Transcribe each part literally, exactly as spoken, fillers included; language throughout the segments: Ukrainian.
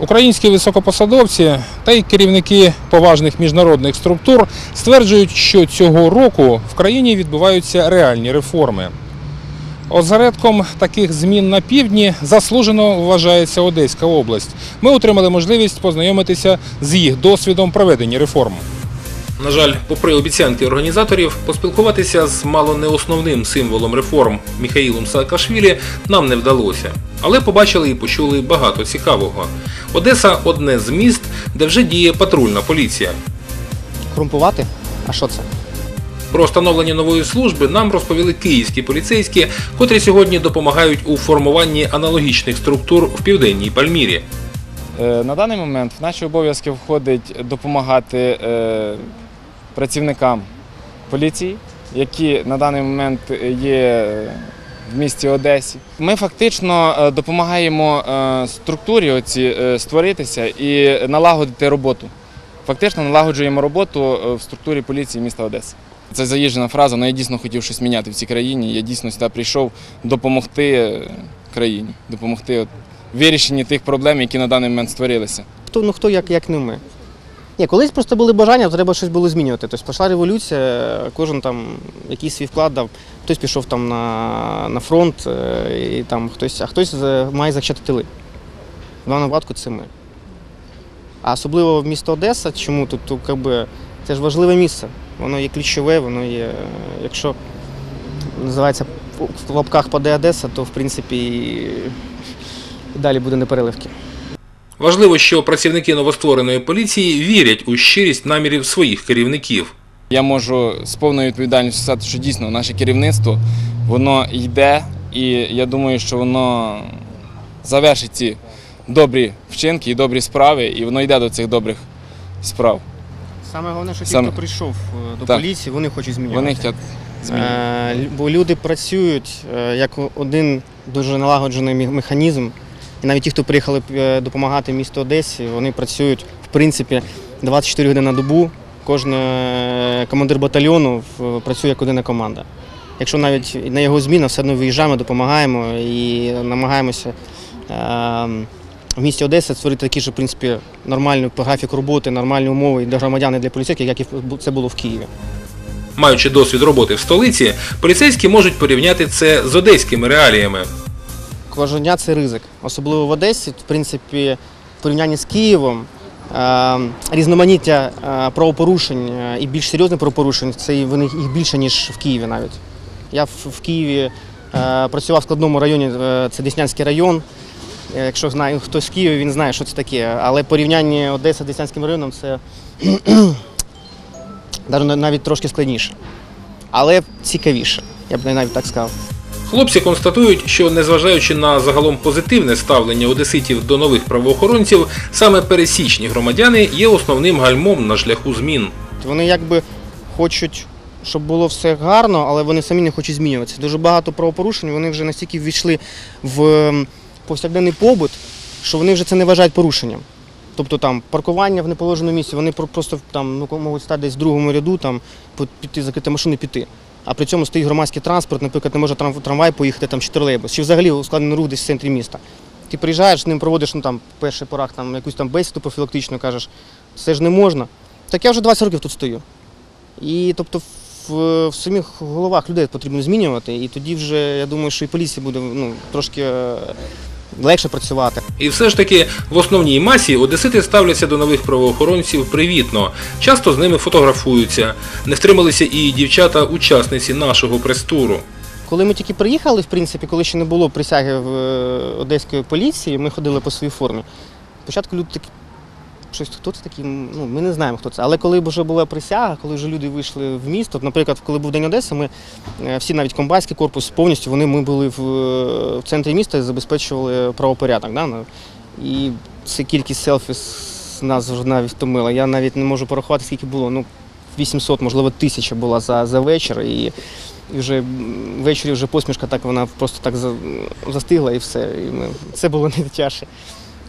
Українські високопосадовці та й керівники поважних міжнародних структур стверджують, що цього року в країні відбуваються реальні реформи. Осередком таких змін на півдні заслужено вважається Одеська область. Ми отримали можливість познайомитися з їх досвідом проведення реформ. На жаль, попри обіцянки організаторів, поспілкуватися з мало не основним символом реформ Міхаїлом Саакашвілі нам не вдалося. Але побачили і почули багато цікавого. Одеса – одне з міст, де вже діє патрульна поліція. Корумпувати? А що це? Про встановлення нової служби нам розповіли київські поліцейські, котрі сьогодні допомагають у формуванні аналогічних структур в Південній Пальмірі. На даний момент в наші обов'язки входить допомагати працівникам поліції, які на даний момент є в місті Одесі. Ми фактично допомагаємо структурі оці створитися і налагодити роботу. Фактично налагоджуємо роботу в структурі поліції міста Одеси. Це заїжджена фраза, але я дійсно хотів щось міняти в цій країні. Я дійсно сюди прийшов допомогти країні, допомогти в вирішенні тих проблем, які на даний момент створилися. Хто, ну хто як, як не ми. Ні, колись просто були бажання, треба щось було змінювати. Тобто пішла революція, кожен там якийсь свій вклад дав, хтось пішов там на, на фронт, і там хтось, а хтось має захищати тили. В даному випадку це ми. А особливо місто Одеса, чому тут, то, якби, це ж важливе місце. Воно є ключове, воно є, якщо називається в лапках паде Одеса, то в принципі і далі буде непереливки. Важливо, що працівники новоствореної поліції вірять у щирість намірів своїх керівників. Я можу з повною відповідальністю сказати, що дійсно наше керівництво, воно йде, і я думаю, що воно завершить ці добрі вчинки і добрі справи, і воно йде до цих добрих справ. Саме головне, що ті, Саме... хто прийшов до так. поліції, вони хочуть змінювати. Вони хочуть змінювати. Е, бо люди працюють як один дуже налагоджений механізм. І навіть ті, хто приїхали допомагати місту Одесі, вони працюють, в принципі, двадцять чотири години на добу. Кожен командир батальйону працює як одна команда. Якщо навіть на його зміну, все одно виїжджаємо, допомагаємо і намагаємося в місті Одеса створити такий же, в принципі, нормальний графік роботи, нормальні умови для громадян і для поліцейських, як і це було в Києві. Маючи досвід роботи в столиці, поліцейські можуть порівняти це з одеськими реаліями. Кожен день – це ризик. Особливо в Одесі, в принципі, в порівнянні з Києвом, різноманіття правопорушень і більш серйозних правопорушень, це їх більше, ніж в Києві навіть. Я в Києві працював в складному районі, це Деснянський район. Якщо знає, хтось в Києві, він знає, що це таке. Але порівняння Одеси з Деснянським районом – це навіть трошки складніше. Але цікавіше, я б навіть так сказав. Хлопці констатують, що незважаючи на загалом позитивне ставлення одеситів до нових правоохоронців, саме пересічні громадяни є основним гальмом на шляху змін. Вони якби хочуть, щоб було все гарно, але вони самі не хочуть змінюватися. Дуже багато правопорушень, вони вже настільки ввійшли в повсякденний побут, що вони вже це не вважають порушенням. Тобто там паркування в неположеному місці, вони просто там, ну, можуть стати десь в другому ряду, там, піти, закрити машину і піти. А при цьому стоїть громадський транспорт, наприклад, не може трамвай поїхати, там, чи тролейбус, чи взагалі ускладнений рух десь в центрі міста. Ти приїжджаєш, з ним проводиш, ну, там, перший порах, там, якусь там бесіду профілактичну, кажеш, це ж не можна. Так я вже двадцять років тут стою. І, тобто, в, в самих головах людей потрібно змінювати, і тоді вже, я думаю, що і поліція буде, ну, трошки легше працювати. І все ж таки, в основній масі одесити ставляться до нових правоохоронців привітно. Часто з ними фотографуються. Не втрималися і дівчата-учасниці нашого прес-туру. Коли ми тільки приїхали, в принципі, коли ще не було присяги в одеської поліції, ми ходили по своїй формі. Спочатку люди такі, щось, хто це такий, ну, ми не знаємо, хто це. Але коли вже була присяга, коли вже люди вийшли в місто, наприклад, коли був День Одеси, ми всі, навіть комбайський корпус повністю, вони, ми були в, в центрі міста і забезпечували правопорядок. Да? І ця кількість селфі нас вже навіть втомила. Я навіть не можу порахувати, скільки було. Ну, вісімсот, можливо, тисяча була за, за вечір. І, і вже ввечері вже посмішка так, вона просто так застигла і все. І ми, це було найтяжче.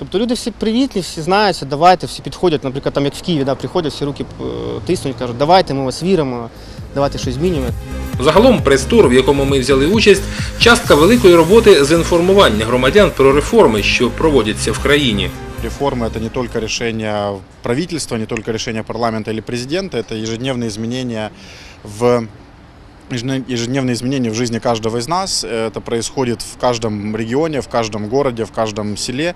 Тобто люди всі привітні, всі знаються, давайте, всі підходять, наприклад, там як в Києві, да, приходять, всі руки е, тиснуть, кажуть, давайте, ми вас віримо, давайте щось змінюємо. Загалом прес-тур, в якому ми взяли участь, частка великої роботи з інформування громадян про реформи, що проводяться в країні. Реформы – это не только решение правительства, не только решение парламента или президента, это ежедневные изменения в ежедневные изменения в жизни каждого из нас. Это происходит в каждом регионе, в каждом городе, в каждом селе.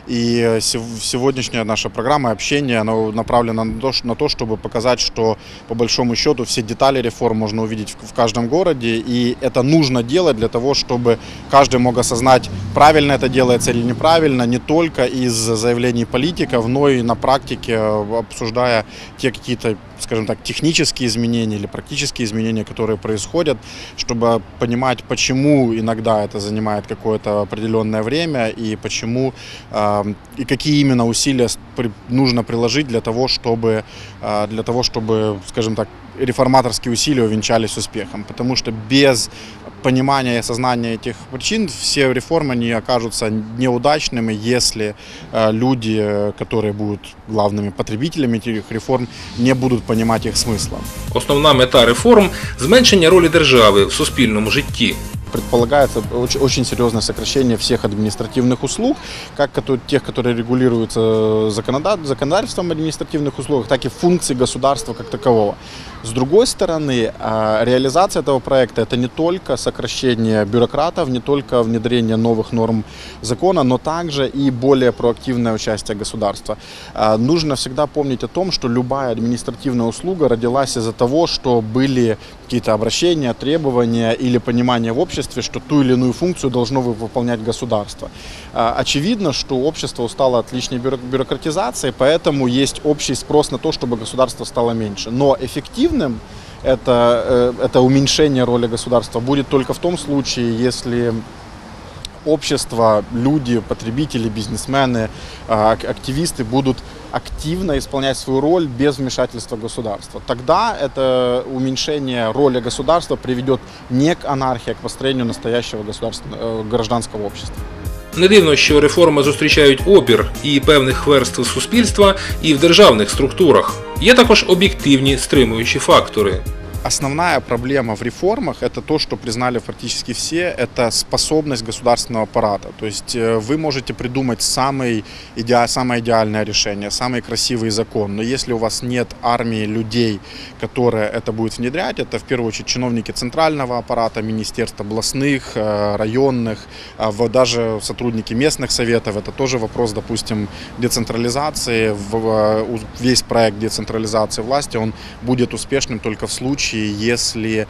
И сегодняшняя наша программа общения она направлена на то, чтобы показать, что по большому счету все детали реформ можно увидеть в каждом городе. И это нужно делать для того, чтобы каждый мог осознать, правильно это делается или неправильно, не только из заявлений политиков, но и на практике, обсуждая те какие-то, скажем так, технические изменения или практические изменения, которые происходят, чтобы понимать, почему иногда это занимает какое-то определенное время и почему э, и какие именно усилия нужно приложить для того, чтобы, э, для того, чтобы, скажем так, реформаторские усилия увенчались успехом. Потому что без понимания и осознания этих причин все реформы не окажутся неудачными, если э, люди, которые будут главными потребителями этих реформ, не будуть понимать їх смисла. Основна мета реформ – зменшення ролі держави в суспільному житті. Предполагается очень, очень серьезное сокращение всех административных услуг, как тех, которые регулируются законодательством о административных услугах, так и функций государства как такового. С другой стороны, реализация этого проекта – это не только сокращение бюрократов, не только внедрение новых норм закона, но также и более проактивное участие государства. Нужно всегда помнить о том, что любая административная услуга родилась из-за того, что были какие-то обращения, требования или понимание в обществе, что ту или иную функцию должно выполнять государство. Очевидно, что общество устало от лишней бюрократизации, поэтому есть общий спрос на то, чтобы государство стало меньше. Но эффективным это, это уменьшение роли государства будет только в том случае, если общество, люди, потребители, бизнесмены, активисты будут активно исполнять свою роль без вмешательства государства. Тогда это уменьшение роли государства приведет не к анархии, а к построению настоящего государственного, гражданского общества. Не дивно, що реформи зустрічають опір і певних верств суспільства, і в державних структурах. Є також об'єктивні стримуючі фактори. Основная проблема в реформах – это то, что признали практически все, это способность государственного аппарата. То есть вы можете придумать самый иде... самое идеальное решение, самый красивый закон, но если у вас нет армии людей, которые это будут внедрять, это в первую очередь чиновники центрального аппарата, министерств областных, районных, даже сотрудники местных советов, это тоже вопрос, допустим, децентрализации. Весь проект децентрализации власти, он будет успешным только в случае, если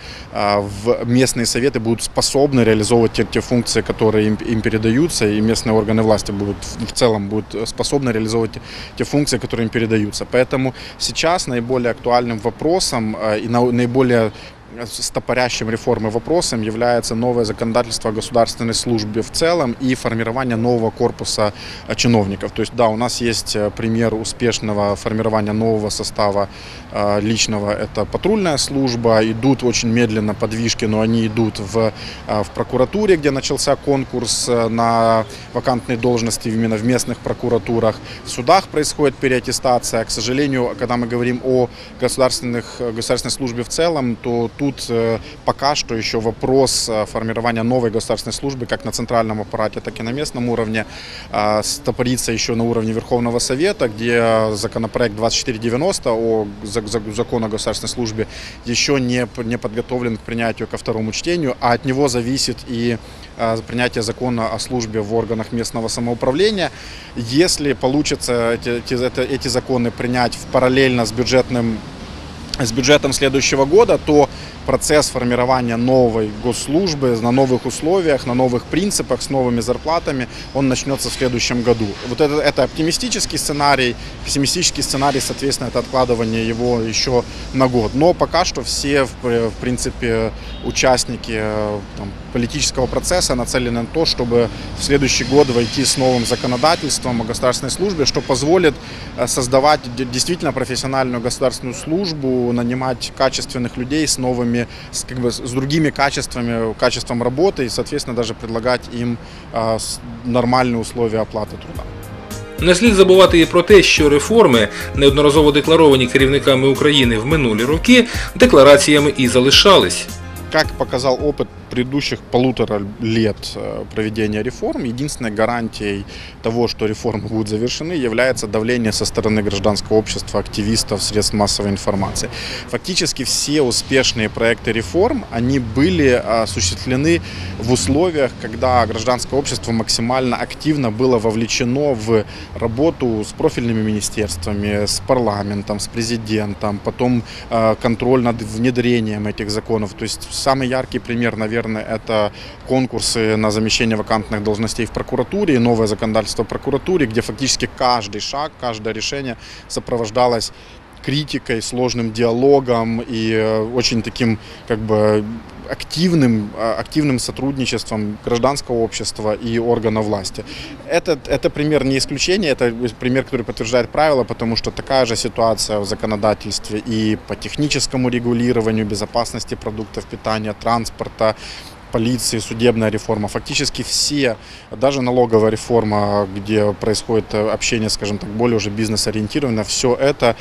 в местные советы будут способны реализовывать те, те функции, которые им, им передаются, и местные органы власти будут в целом будут способны реализовывать те, те функции, которые им передаются. Поэтому сейчас наиболее актуальным вопросом и наиболее стопорящим реформы вопросом является новое законодательство о государственной службе в целом и формирование нового корпуса чиновников. То есть, да, у нас есть пример успешного формирования нового состава личного, это патрульная служба, идут очень медленно подвижки, но они идут в, в прокуратуре, где начался конкурс на вакантные должности именно в местных прокуратурах. В судах происходит переаттестация. К сожалению, когда мы говорим о государственных, государственной службе в целом, то тут пока что еще вопрос формирования новой государственной службы как на центральном аппарате, так и на местном уровне стопорится еще на уровне Верховного Совета, где законопроект двадцать четыре девяносто о закону о государственной службе еще не, не подготовлен к принятию ко второму чтению, а от него зависит и принятие закона о службе в органах местного самоуправления. Если получится эти, эти, эти законы принять параллельно с бюджетным с бюджетом следующего года, то процесс формирования новой госслужбы на новых условиях, на новых принципах, с новыми зарплатами, он начнется в следующем году. Вот это, это оптимистический сценарий, пессимистический сценарий, соответственно, это откладывание его еще на год. Но пока что все, в принципе, участники там, политического процесса нацелены на то, чтобы в следующий год войти с новым законодательством о государственной службе, что позволит создавать действительно профессиональную государственную службу, нанимать качественных людей с новыми, с, как бы, с другими качествами, качеством работы и, соответственно, даже предлагать им а, нормальные условия оплаты труда. Не слід забувати і про те, що реформи, неодноразово декларовані керівниками України в минулі роки, деклараціями і залишались. Как показал опыт предыдущих полутора лет проведения реформ, единственной гарантией того, что реформы будут завершены, является давление со стороны гражданского общества, активистов, средств массовой информации. Фактически все успешные проекты реформ, они были осуществлены в условиях, когда гражданское общество максимально активно было вовлечено в работу с профильными министерствами, с парламентом, с президентом, потом контроль над внедрением этих законов. То есть самый яркий пример, наверное, это конкурсы на замещение вакантных должностей в прокуратуре и новое законодательство в прокуратуре, где фактически каждый шаг, каждое решение сопровождалось критикой, сложным диалогом и очень таким как бы активным, активным сотрудничеством гражданского общества и органов власти. Это, это пример не исключение, это пример, который подтверждает правила, потому что такая же ситуация в законодательстве и по техническому регулированию, безопасности продуктов питания, транспорта, полиции, судебная реформа. Фактически все, даже налоговая реформа, где происходит общение, скажем так, более уже бизнес-ориентированно, все это,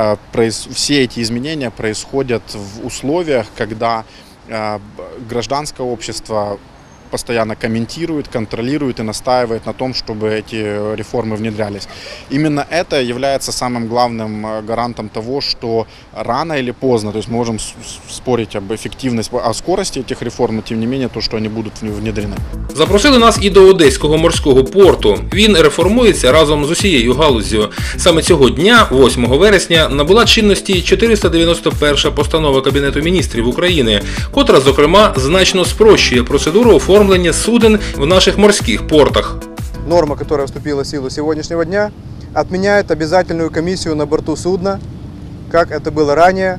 все эти изменения происходят в условиях, когда гражданское общество постоянно комментирует, контролирует и настаивает на том, чтобы эти реформы внедрялись. Именно это является самым главным гарантом того, что рано или поздно, то есть мы можем спорить об эффективности, о скорости этих реформ, но тем не менее то, что они будут внедрены. Запросили нас і до Одеського морського порту. Він реформується разом з усією галуззю. Саме цього дня, восьмого вересня, набула чинності чотириста дев'яносто перша постанова Кабінету міністрів України, котра, зокрема, значно спрощує процедуру оформлення суден в наших морских портах. Норма, которая вступила в силу сегодняшнего дня, отменяет обязательную комиссию на борту судна, как это было ранее,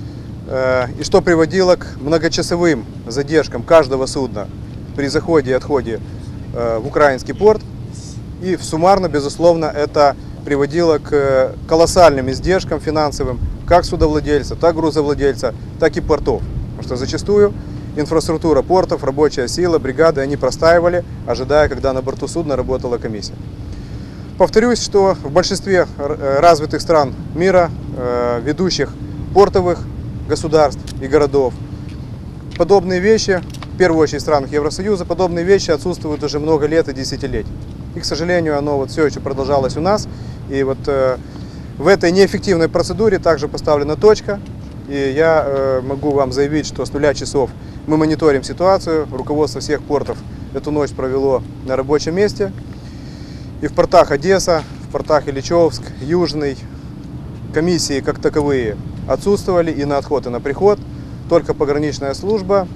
и что приводило к многочасовым задержкам каждого судна при заходе и отходе в украинский порт. И суммарно, безусловно, это приводило к колоссальным издержкам финансовым как судовладельца, так грузовладельца, так и портов. Потому что зачастую инфраструктура портов, рабочая сила, бригады, они простаивали, ожидая, когда на борту судна работала комиссия. Повторюсь, что в большинстве развитых стран мира, ведущих портовых государств и городов, подобные вещи, в первую очередь в странах Евросоюза, подобные вещи отсутствуют уже много лет и десятилетий. И, к сожалению, оно вот все еще продолжалось у нас. И вот в этой неэффективной процедуре также поставлена точка. И я могу вам заявить, что с нуля часов мы мониторим ситуацию. Руководство всех портов эту ночь провело на рабочем месте. И в портах Одесса, в портах Ильичевск, Южный комиссии как таковые отсутствовали и на отход, и на приход. Только пограничная служба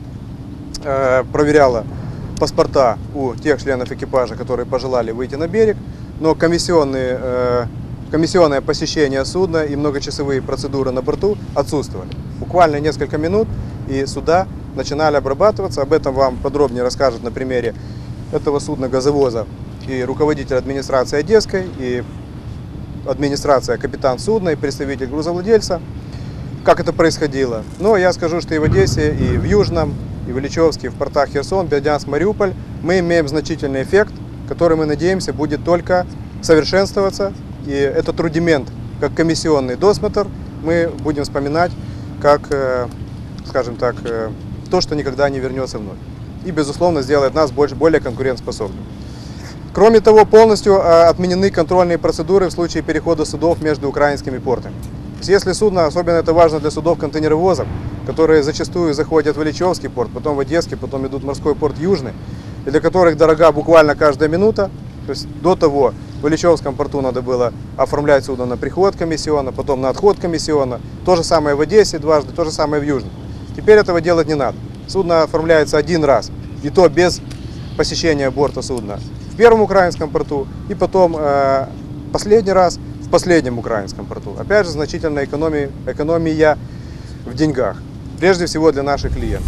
э, проверяла паспорта у тех членов экипажа, которые пожелали выйти на берег. Но комиссионные, э, комиссионное посещение судна и многочасовые процедуры на борту отсутствовали. Буквально несколько минут, и суда начинали обрабатываться. Об этом вам подробнее расскажут на примере этого судна газовоза и руководитель администрации Одесской, и администрация капитан судна, и представитель грузовладельца, как это происходило. Но я скажу, что и в Одессе, и в Южном, и в Ильичевске, и в портах Херсон, Бердянск, Мариуполь мы имеем значительный эффект, который, мы надеемся, будет только совершенствоваться. И этот рудимент, как комиссионный досмотр, мы будем вспоминать как, скажем так, то, что никогда не вернется вновь. И, безусловно, сделает нас больше, более конкурентоспособными. Кроме того, полностью отменены контрольные процедуры в случае перехода судов между украинскими портами. То есть, если судно, особенно это важно для судов контейнеровозов, которые зачастую заходят в Ильичевский порт, потом в Одесский, потом идут в морской порт Южный, и для которых дорога буквально каждая минута. То есть до того в Ильичевском порту надо было оформлять судно на приход комиссионно, потом на отход комиссионно. То же самое в Одессе дважды, то же самое в Южном. Теперь этого делать не надо. Судно оформляется один раз, и то без посещения борта судна в первом украинском порту, и потом э, последний раз в последнем украинском порту. Опять же, значительная экономия, экономия в деньгах, прежде всего для наших клиентов.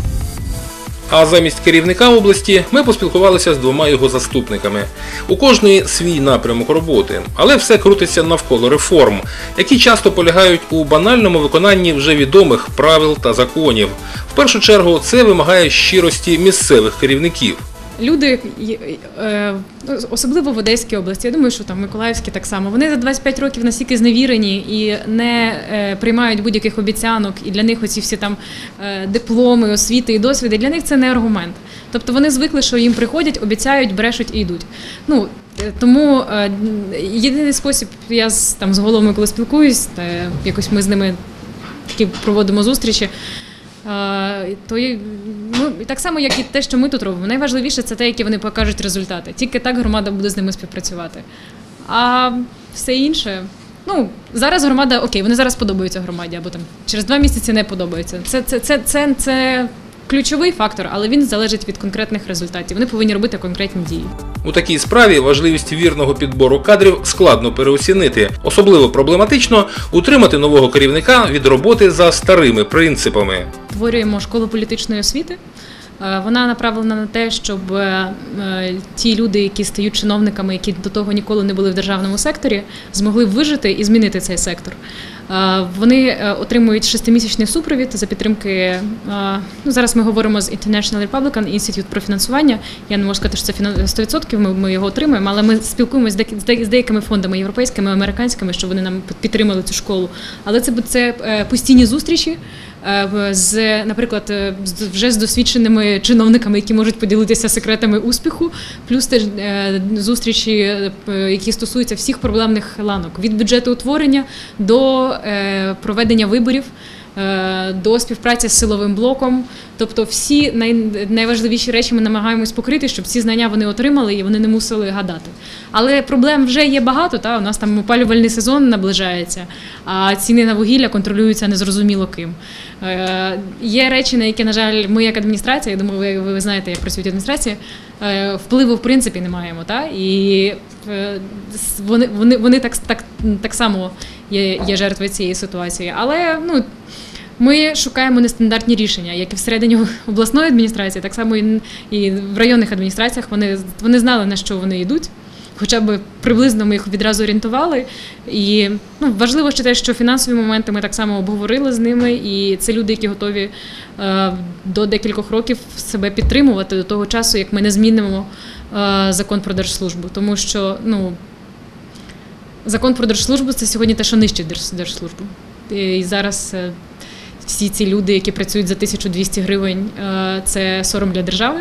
А замість керівника області ми поспілкувалися з двома його заступниками. У кожної свій напрямок роботи, але все крутиться навколо реформ, які часто полягають у банальному виконанні вже відомих правил та законів. В першу чергу це вимагає щирості місцевих керівників. люди, е, особливо в Одеській області, я думаю, що там в Миколаївській так само, вони за двадцять п'ять років настільки зневірені і не е, приймають будь-яких обіцянок, і для них оці всі там е, дипломи, освіти і досвіди, для них це не аргумент. Тобто вони звикли, що їм приходять, обіцяють, брешуть і йдуть. Ну, тому е, єдиний спосіб, я з, там, з головами, коли спілкуюсь, та якось ми з ними такі проводимо зустрічі, то ну, так само, як і те, що ми тут робимо. Найважливіше – це те, які вони покажуть результати. Тільки так громада буде з ними співпрацювати. А все інше, ну, зараз громада, окей, вони зараз подобаються громаді, або там через два місяці не подобаються. Це, це, це, це, це ключовий фактор, але він залежить від конкретних результатів. Вони повинні робити конкретні дії. У такій справі важливість вірного підбору кадрів складно переоцінити. Особливо проблематично утримати нового керівника від роботи за старими принципами. Створюємо школу політичної освіти. Вона направлена на те, щоб ті люди, які стають чиновниками, які до того ніколи не були в державному секторі, змогли вижити і змінити цей сектор. Вони отримують шестимісячний супровід за підтримки, ну, зараз ми говоримо з International Republican Institute про фінансування, я не можу сказати, що це сто відсотків, ми, ми його отримуємо, але ми спілкуємося з деякими фондами європейськими, американськими, щоб вони нам підтримали цю школу. Але це, це постійні зустрічі, з, наприклад, вже з досвідченими чиновниками, які можуть поділитися секретами успіху, плюс теж зустрічі, які стосуються всих проблемних ланок, від бюджету утворення до проведення виборів, до співпраці з силовим блоком. Тобто всі най, найважливіші речі ми намагаємось покрити, щоб ці знання вони отримали і вони не мусили гадати. Але проблем вже є багато, та? У нас там опалювальний сезон наближається, а ціни на вугілля контролюються незрозуміло ким. Е, є речі, на які, на жаль, ми як адміністрація, я думаю, ви, ви знаєте, як працюють адміністрації, е, впливу в принципі не маємо. Та? І е, вони, вони, вони так, так, так само є, є жертви цієї ситуації. Але, ну, ми шукаємо нестандартні рішення, як і всередині обласної адміністрації, так само і в районних адміністраціях. Вони, вони знали, на що вони йдуть, хоча б приблизно ми їх відразу орієнтували. І ну, важливо ще те, що фінансові моменти ми так само обговорили з ними, і це люди, які готові е, до декількох років себе підтримувати до того часу, як ми не змінимо е, закон про держслужбу. Тому що ну, закон про держслужбу – це сьогодні те, що нищить держслужбу. І зараз е, всі ці люди, які працюють за тисячу двісті гривень, це сором для держави.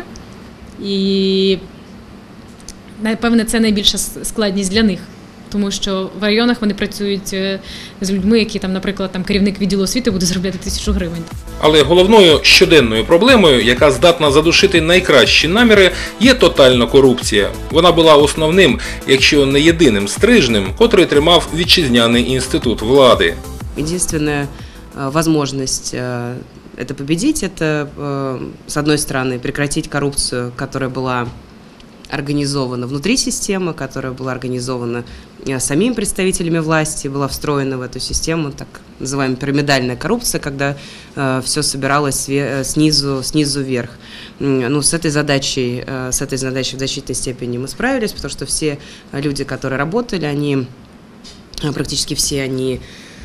І, напевне, це найбільша складність для них. Тому що в районах вони працюють з людьми, які, там, наприклад, там, керівник відділу освіти буде заробляти тисячу гривень. Але головною щоденною проблемою, яка здатна задушити найкращі наміри, є тотальна корупція. Вона була основним, якщо не єдиним стрижнем, котрий тримав вітчизняний інститут влади. Єдине возможность это победить, это, с одной стороны, прекратить коррупцию, которая была организована внутри системы, которая была организована самими представителями власти, была встроена в эту систему, так называемая пирамидальная коррупция, когда все собиралось снизу, снизу вверх. Ну, с этой задачей, с этой задачей в значительной степени мы справились, потому что все люди, которые работали, они, практически все они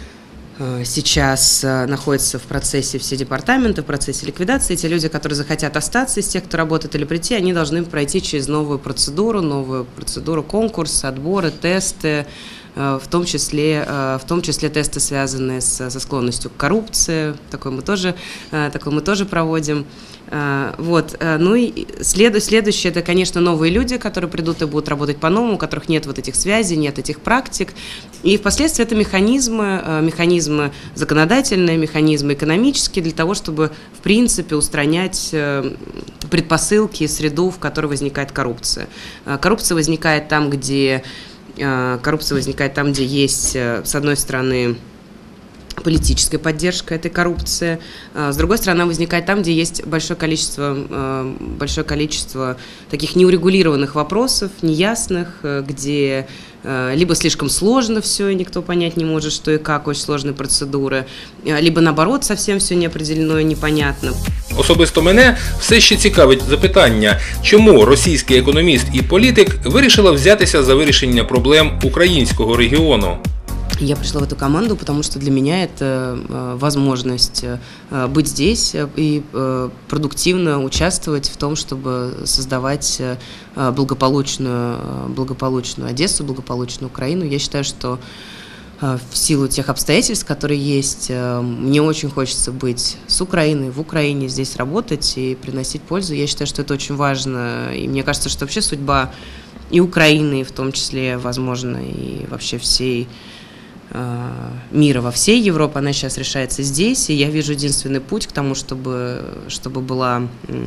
сейчас находятся в процессе все департаменты, в процессе ликвидации. Те люди, которые захотят остаться из тех, кто работает или прийти, они должны пройти через новую процедуру, новую процедуру конкурса, отборы, тесты, в том числе, в том числе тесты, связанные с, со склонностью к коррупции. Такое мы тоже, такое мы тоже проводим. Вот. Ну и след, следующее, это, конечно, новые люди, которые придут и будут работать по-новому, у которых нет вот этих связей, нет этих практик. И впоследствии это механизмы, механизмы законодательные, механизмы экономические для того, чтобы, в принципе, устранять предпосылки и среду, в которой возникает коррупция. Коррупция возникает там, где, коррупция возникает там, где есть, с одной стороны, политическая поддержка этой коррупции. С другой стороны, она возникает там, где есть большое количество, большое количество таких неурегулированных вопросов, неясных, где либо слишком сложно все, и никто понять не может, что и как, очень сложные процедуры, либо наоборот, совсем все неопределено и непонятно. Особисто мене все ще цікавить запитання, чому російський економіст і політик вирішила взятися за вирішення проблем українського регіону. Я пришла в эту команду, потому что для меня это возможность быть здесь и продуктивно участвовать в том, чтобы создавать благополучную, благополучную Одессу, благополучную Украину. Я считаю, что в силу тех обстоятельств, которые есть, мне очень хочется быть с Украиной, в Украине, здесь работать и приносить пользу. Я считаю, что это очень важно. И мне кажется, что вообще судьба и Украины, в том числе, возможно, и вообще всей мира, во всей Европе, она сейчас решается здесь. И я вижу единственный путь к тому, чтобы, чтобы, была,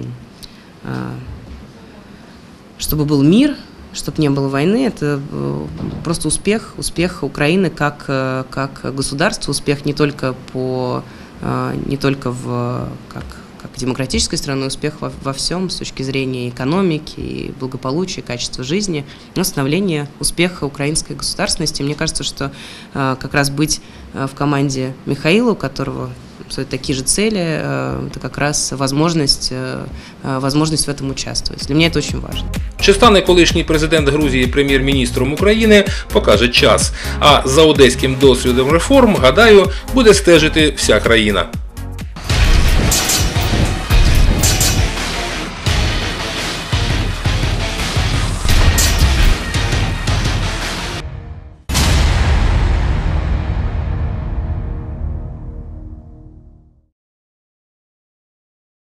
чтобы был мир, чтобы не было войны. Это просто успех, успех Украины как, как государства, успех не только, по, не только в, как, как демократической страны, успех во, во всем с точки зрения экономики, и благополучия, качества жизни, но становление успеха украинской государственности. Мне кажется, что как раз быть в команде Михаила, у которого такие же цели, это как раз возможность, возможность в этом участвовать. Для меня это очень важно. Чи стане колишній президент Грузії прем'єр-міністром України, покаже час. А за одеським досвідом реформ, гадаю, буде стежити вся країна.